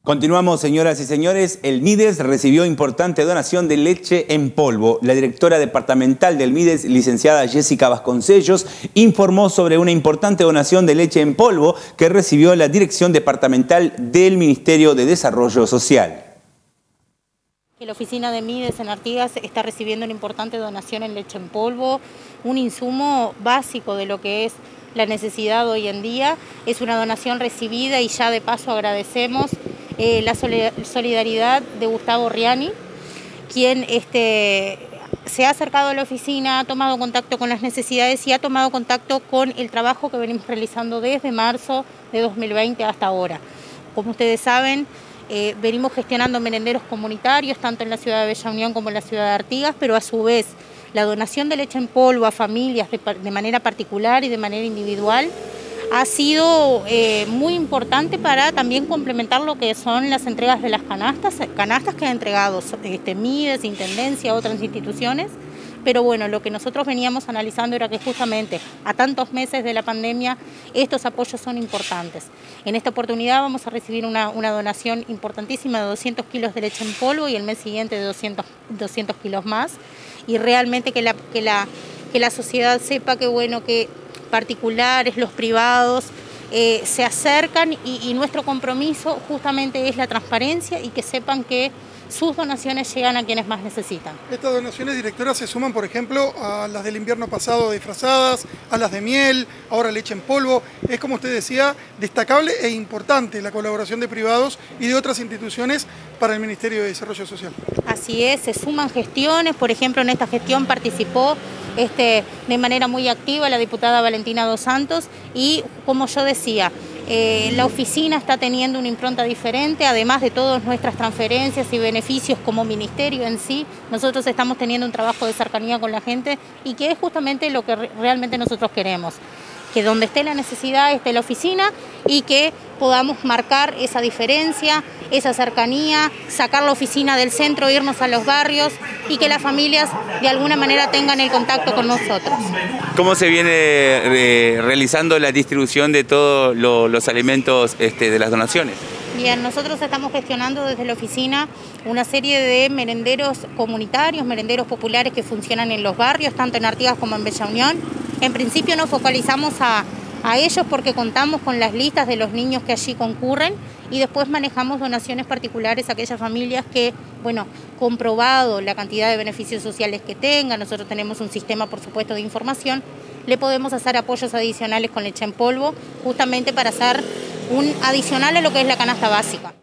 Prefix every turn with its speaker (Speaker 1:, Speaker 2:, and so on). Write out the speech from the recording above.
Speaker 1: Continuamos, señoras y señores. El Mides recibió importante donación de leche en polvo. La directora departamental del Mides, licenciada Jessica Vasconcellos, informó sobre una importante donación de leche en polvo que recibió la Dirección Departamental del Ministerio de Desarrollo Social.
Speaker 2: La oficina de Mides en Artigas está recibiendo una importante donación en leche en polvo, un insumo básico de lo que es la necesidad hoy en día. Es una donación recibida y ya de paso agradecemos la solidaridad de Gustavo Riani, quien se ha acercado a la oficina, ha tomado contacto con las necesidades y ha tomado contacto con el trabajo que venimos realizando desde marzo de 2020 hasta ahora. Como ustedes saben, venimos gestionando merenderos comunitarios, tanto en la ciudad de Bella Unión como en la ciudad de Artigas, pero a su vez la donación de leche en polvo a familias de manera particular y de manera individual ha sido muy importante para también complementar lo que son las entregas de las canastas que ha entregado Mides, Intendencia, otras instituciones. Pero bueno, lo que nosotros veníamos analizando era que justamente a tantos meses de la pandemia estos apoyos son importantes. En esta oportunidad vamos a recibir una donación importantísima de 200 kilos de leche en polvo y el mes siguiente de 200 kilos más. Y realmente que la sociedad sepa que bueno, que particulares, los privados, se acercan y nuestro compromiso justamente es la transparencia y que sepan que sus donaciones llegan a quienes más necesitan.
Speaker 3: Estas donaciones, directora, se suman, por ejemplo, a las del invierno pasado disfrazadas, a las de miel, ahora leche en polvo. Es, como usted decía, destacable e importante la colaboración de privados y de otras instituciones para el Ministerio de Desarrollo Social.
Speaker 2: Así es, se suman gestiones. Por ejemplo, en esta gestión participó de manera muy activa la diputada Valentina Dos Santos y, como yo decía, la oficina está teniendo una impronta diferente, además de todas nuestras transferencias y beneficios como ministerio en sí. Nosotros estamos teniendo un trabajo de cercanía con la gente y que es justamente lo que realmente nosotros queremos. Que donde esté la necesidad esté la oficina y que podamos marcar esa diferencia, esa cercanía, sacar la oficina del centro, irnos a los barrios y que las familias de alguna manera tengan el contacto con nosotros.
Speaker 1: ¿Cómo se viene realizando la distribución de todos los alimentos de las donaciones?
Speaker 2: Bien, nosotros estamos gestionando desde la oficina una serie de merenderos comunitarios, merenderos populares que funcionan en los barrios, tanto en Artigas como en Bella Unión. En principio nos focalizamos a ellos porque contamos con las listas de los niños que allí concurren y después manejamos donaciones particulares a aquellas familias que, bueno, comprobado la cantidad de beneficios sociales que tengan, nosotros tenemos un sistema, por supuesto, de información, le podemos hacer apoyos adicionales con leche en polvo, justamente para hacer un adicional a lo que es la canasta básica.